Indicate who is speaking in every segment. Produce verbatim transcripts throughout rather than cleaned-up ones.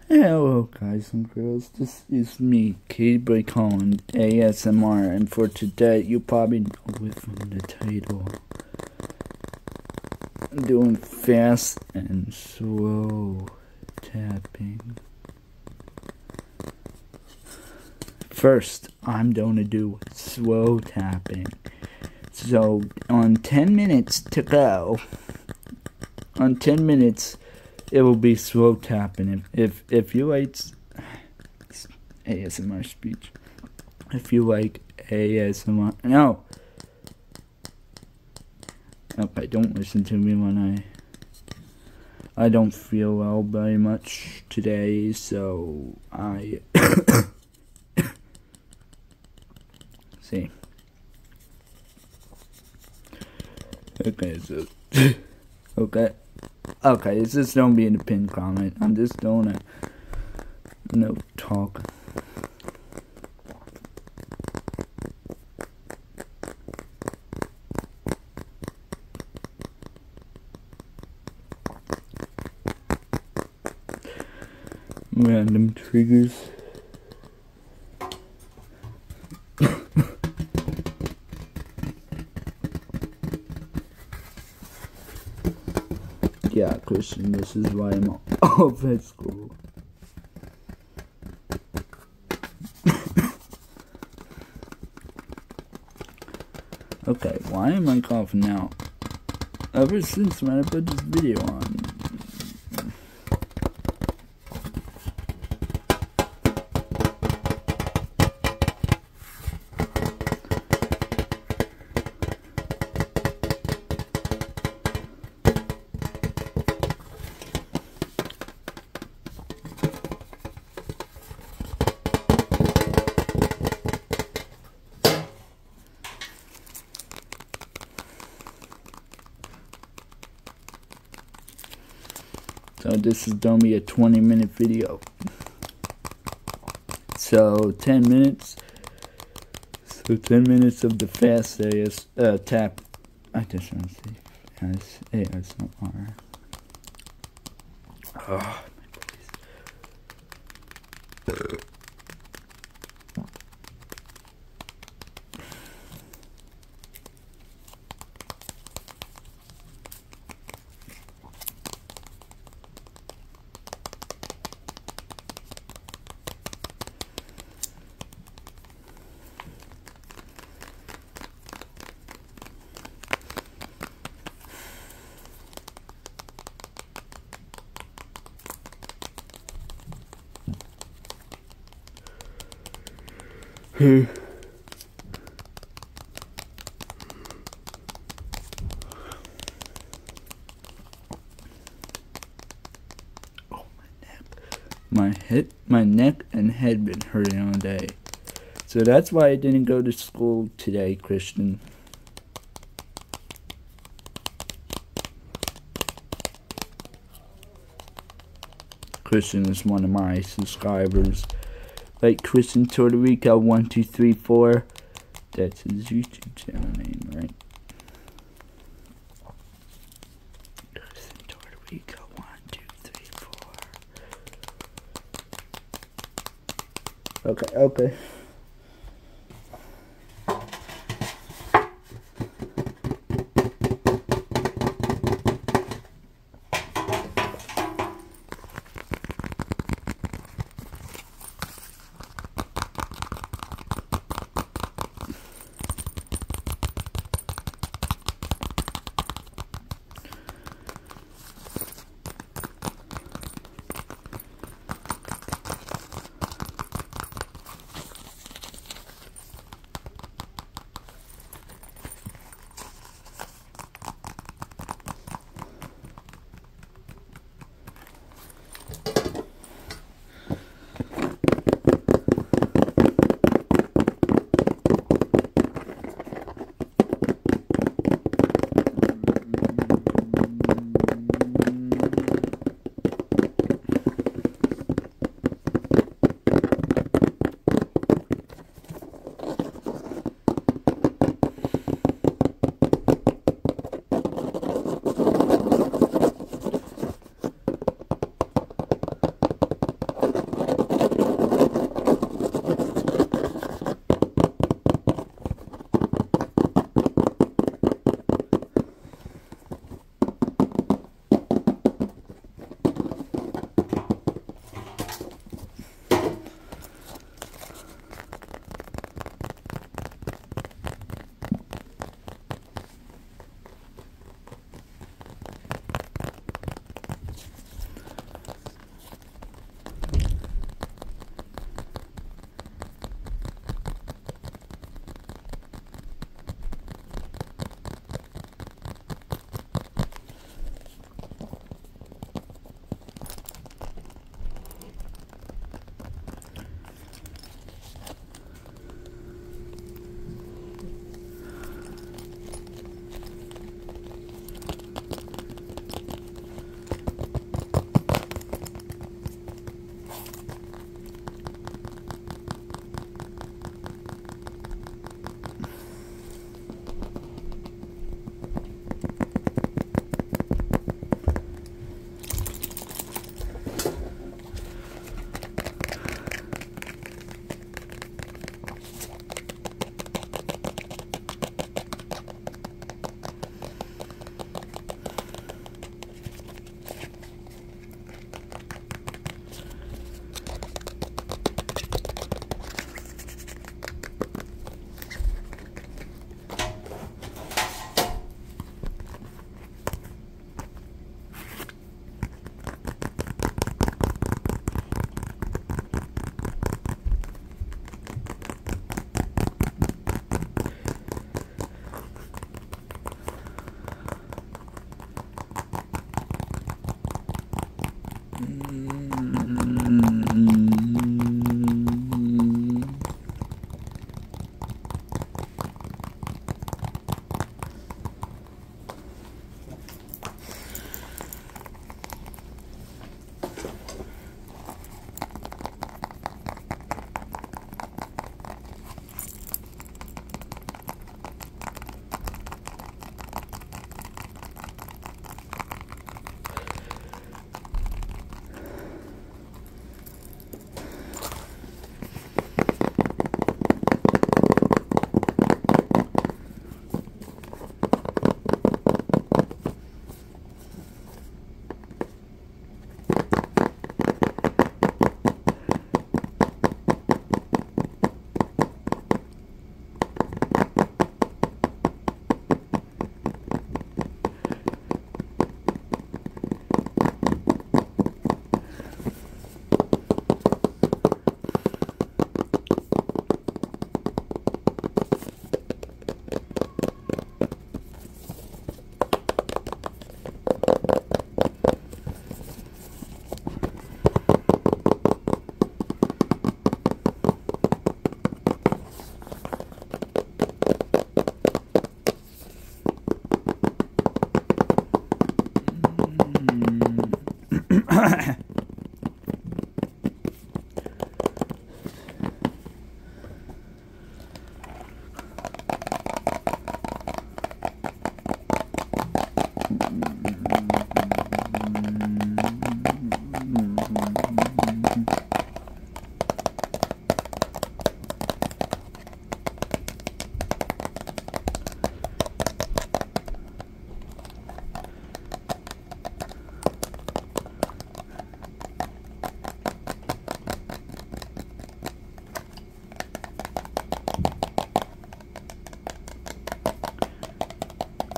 Speaker 1: Hello guys and girls, this is me, K-Boy calling A S M R, and for today, you probably know it from the title. I'm doing fast and slow tapping. First, I'm going to do slow tapping. So, on ten minutes to go, on ten minutes, it will be slow tapping. If, if, if you like A S M R speech, if you like A S M R, no. Okay, don't listen to me when I, I don't feel well very much today, so I, see. Okay, so, okay. Okay, it's just don't be in the pinned comment. I'm just gonna no talk. Random triggers. Yeah, Christian, this is why I'm off at school. Okay, why am I coughing now? Ever since when I put this video on. So this is gonna be a twenty minute video. So ten minutes. So ten minutes of the fast A S uh, tap. I just want to say fast A S M R. Oh, my voice. Hmm. Oh, my neck. My head, my neck and head been hurting all day. So that's why I didn't go to school today, Christian. Christian is one of my subscribers. Like Christian Puerto Rico one two three four. That's his YouTube channel name, right? Christian Puerto Rico one two three four. Okay, okay.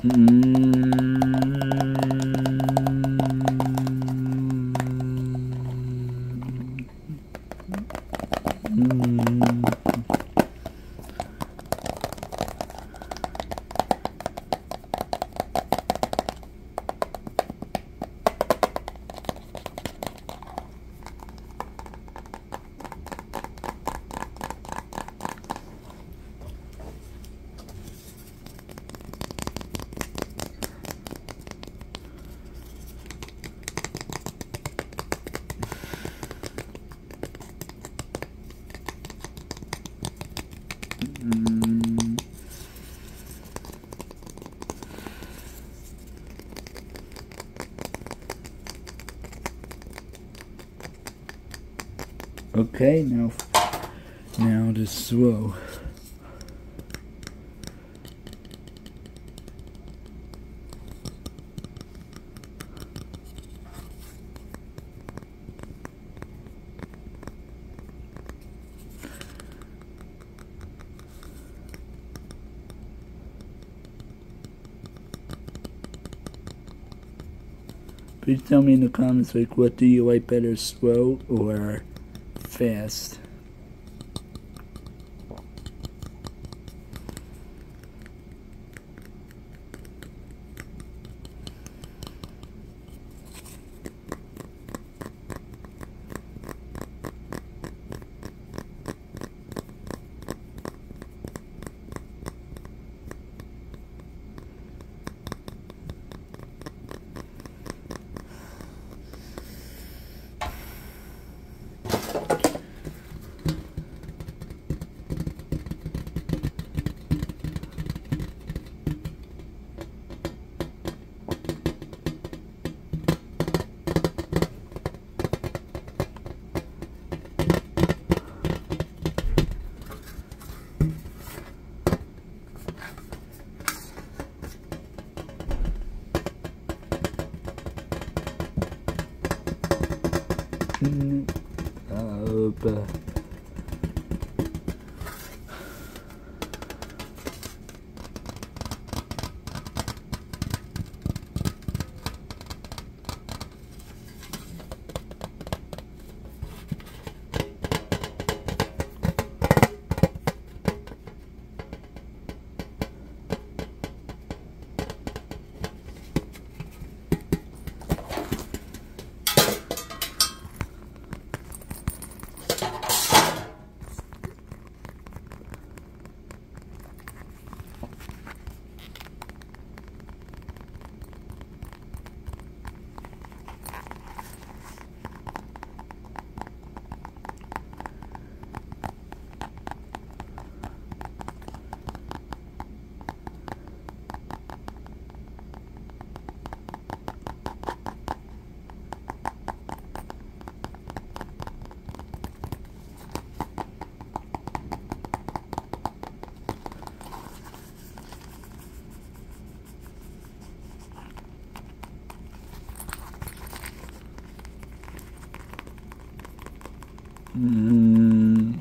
Speaker 1: Okay, now, now to slow. Please tell me in the comments, like, what do you like better, slow or fast? Mm, uh, but mm,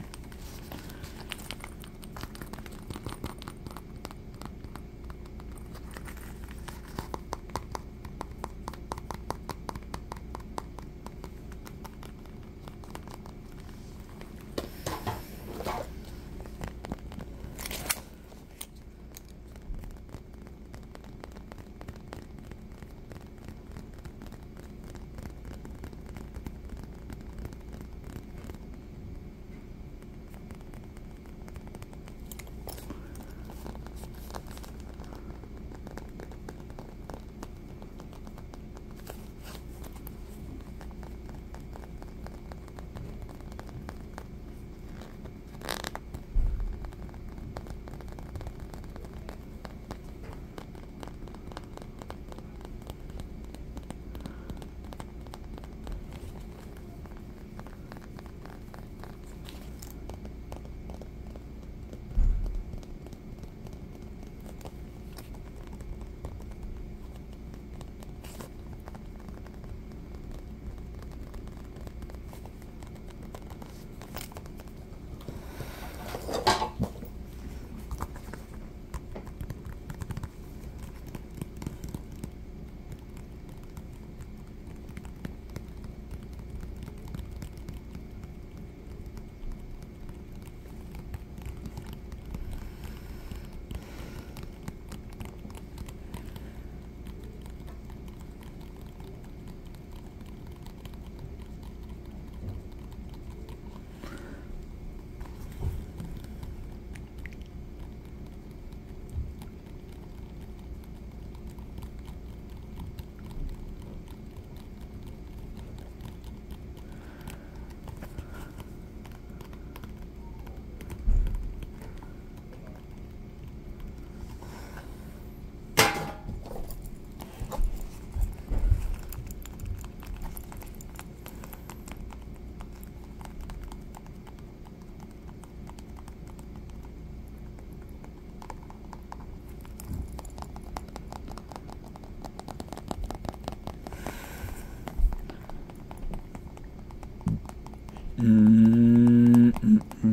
Speaker 1: Mm -mm -mm.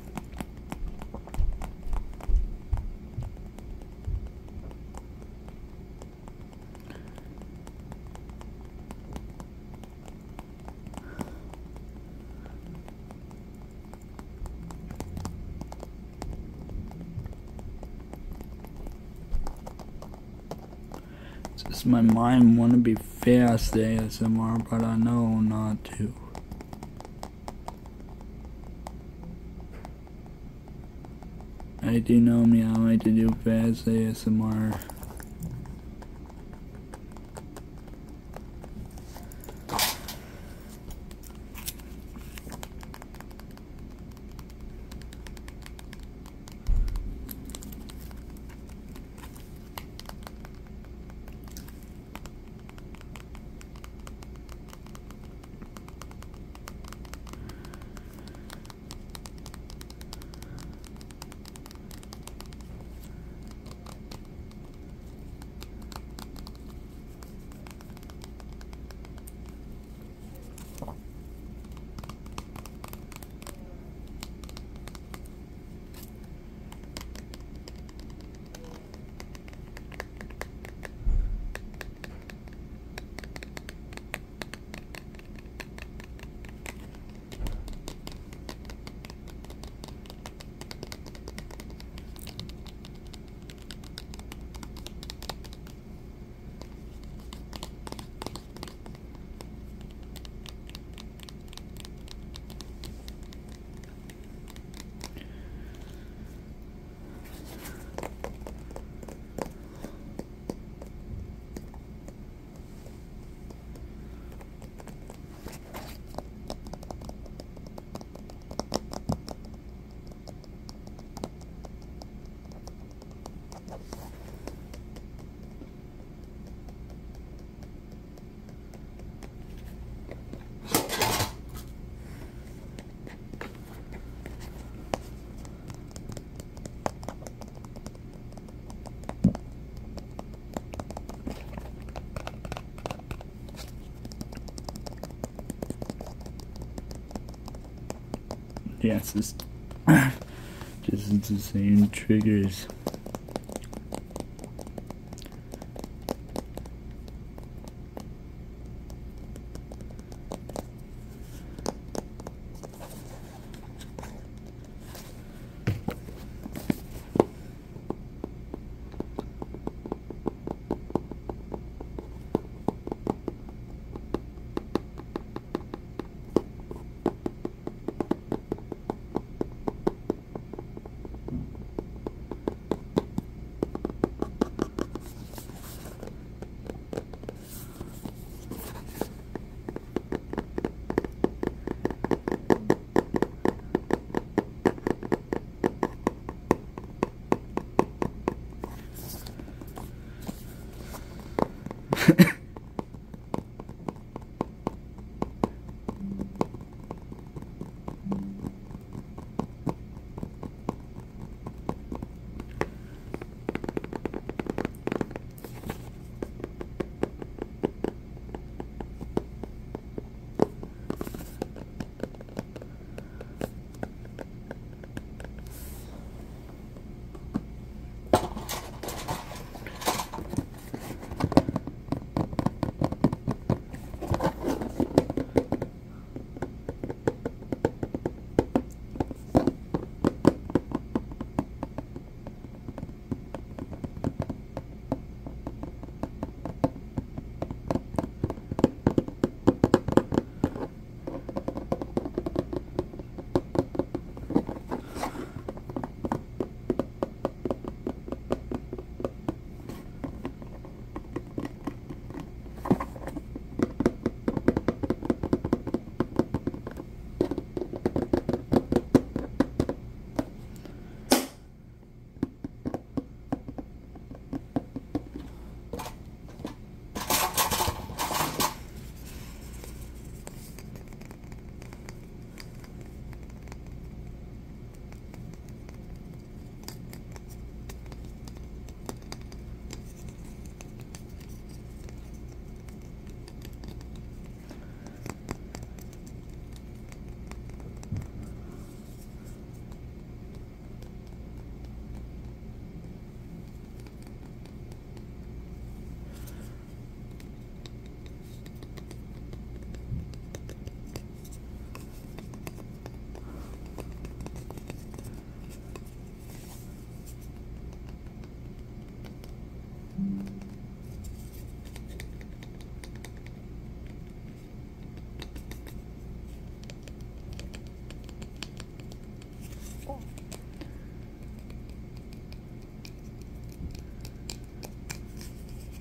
Speaker 1: Does my mind want to be fast A S M R, but I know not to. I do know me, I like to do fast A S M R. Yes, it's just the same triggers.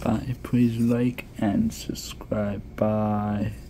Speaker 1: Bye. Please like and subscribe. Bye.